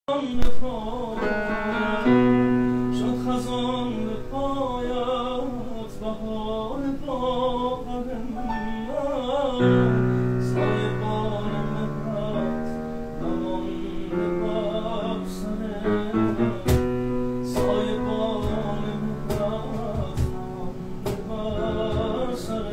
شد خزان به پایت بهار باغ من سایه بال مهرت نمانده بر سر من سایه بال مهرت نمانده بر سر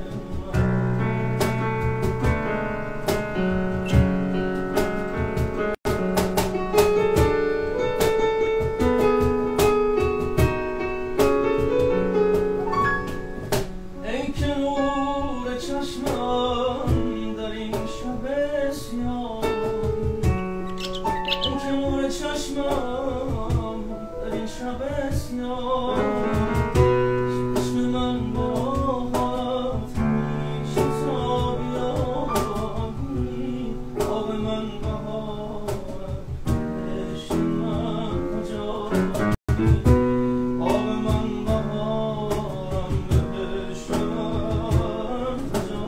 چشمم در این شب سیاه اون که نور چشمم در این شب سیاه چشم من به راحت همیشه تابیابی آب من بهارم عشق من کجایی آب من بهارم عشق من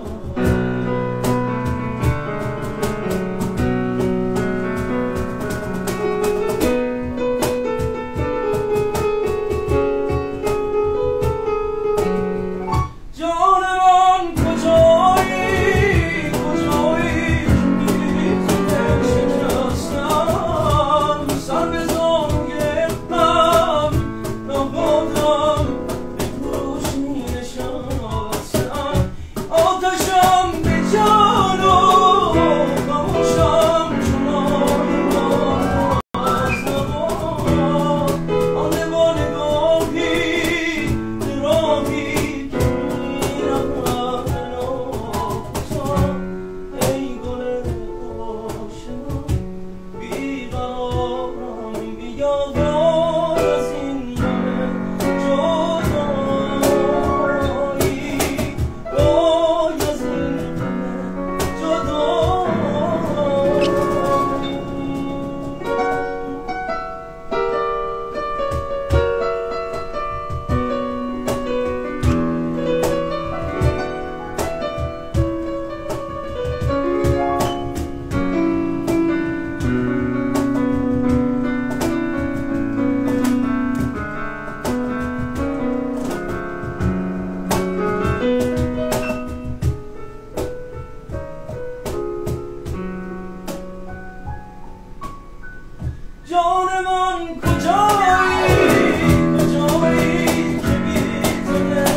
جان من کجایی کجایی که بی تو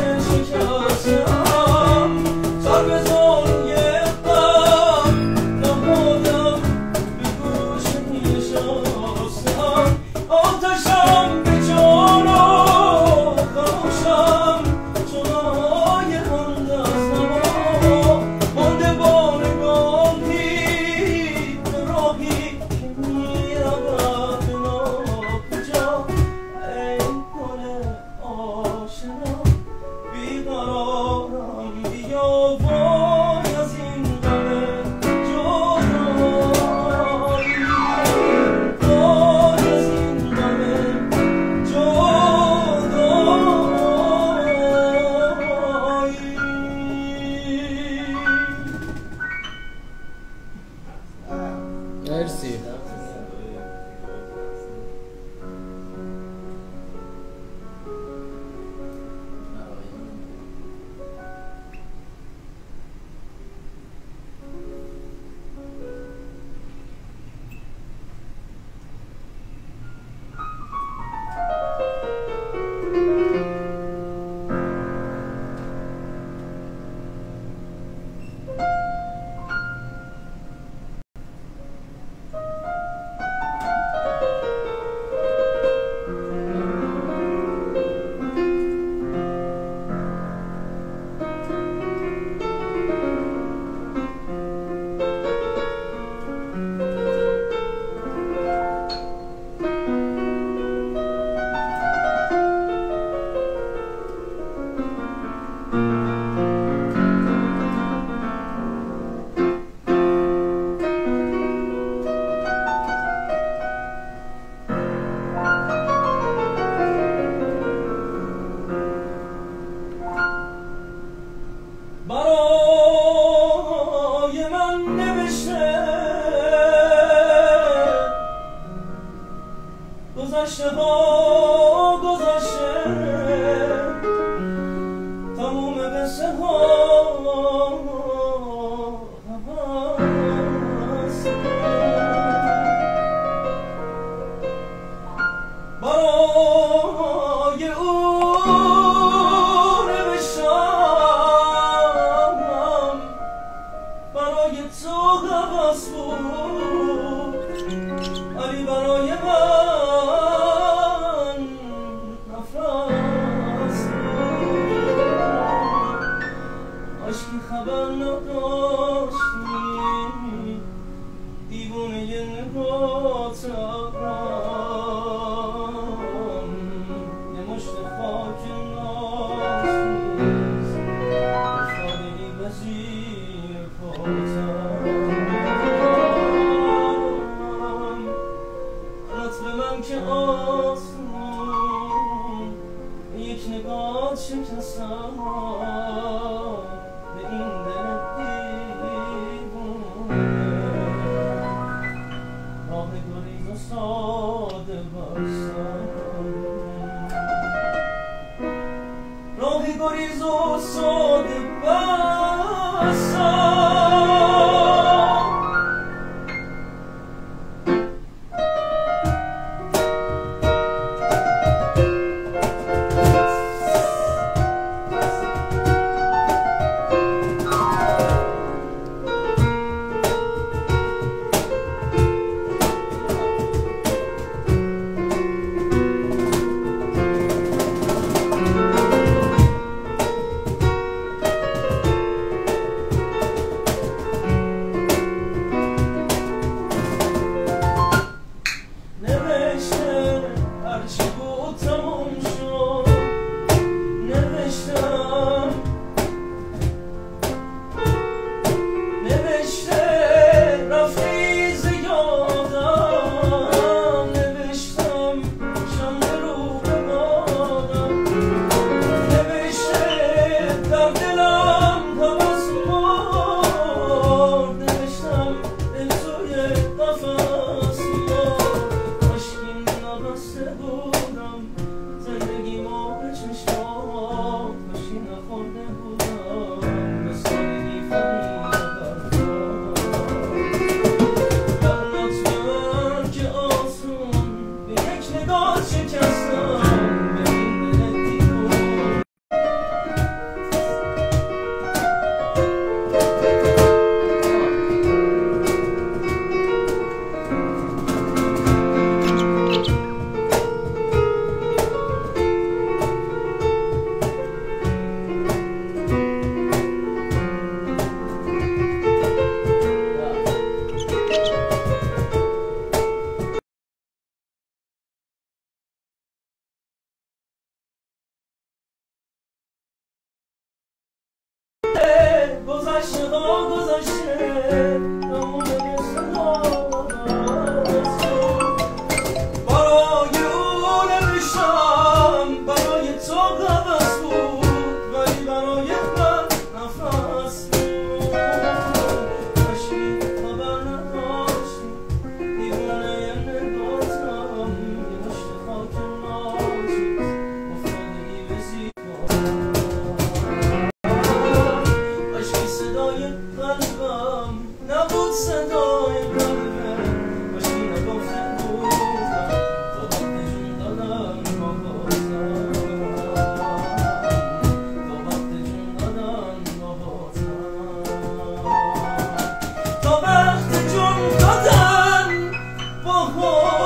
نشکستم سر به زانوی غم نهادم به گوشه نشستم آتشم به جان و خاموشم چون آی همدستم مانده با نگاهی به راهی که میرود گذشته ها گذشته تموم قصه ها برای او نوشتم برای تو حواس بود ولی برای من نفس عشقی خبر نداشتی دیوونه نگاتم یه مشت خاک نازنیز افتادی به زیر پاتم لطف من که آسون یک نگاه شکستم به این دل راه گریز و ساده بستم راه گریز و ساده بستم گذشته ها گذشته تموم قصه ها برای او نوشتم برای تو قبض بود ولی برای من نفس بود عشقی خبر نداشتی دیوونه نگاتم یه مشت خاک نازنیز افتادی به زیر صدای قلبم نبود صدای قلبم باشی نگفته بودم تا وقت جون دادن باباتم تا وقت جون دادن باباتم تا وقت جون دادن باباتم